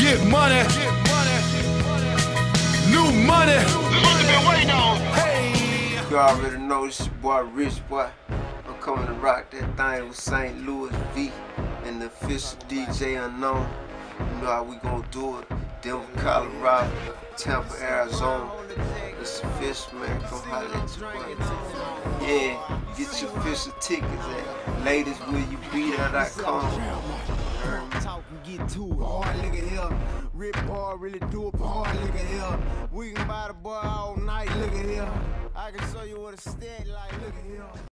Get money. New money. This what you been waiting on. Hey. You already know this your boy Rich Boy. I'm coming to rock that thing with SaitLewis V and the official DJ unKnown. You know how we gon' do it. Denver, Colorado, Tampa, Arizona. It's official, man. Come holler at your boy. Yeah, get your official tickets at ladieswillyoubethere.com. Talk and get to it. Hard nigga here. Rip hard, really do it. Hard nigga here. We can buy the boy all night. Look at here. I can show you what a stat like. Look at here.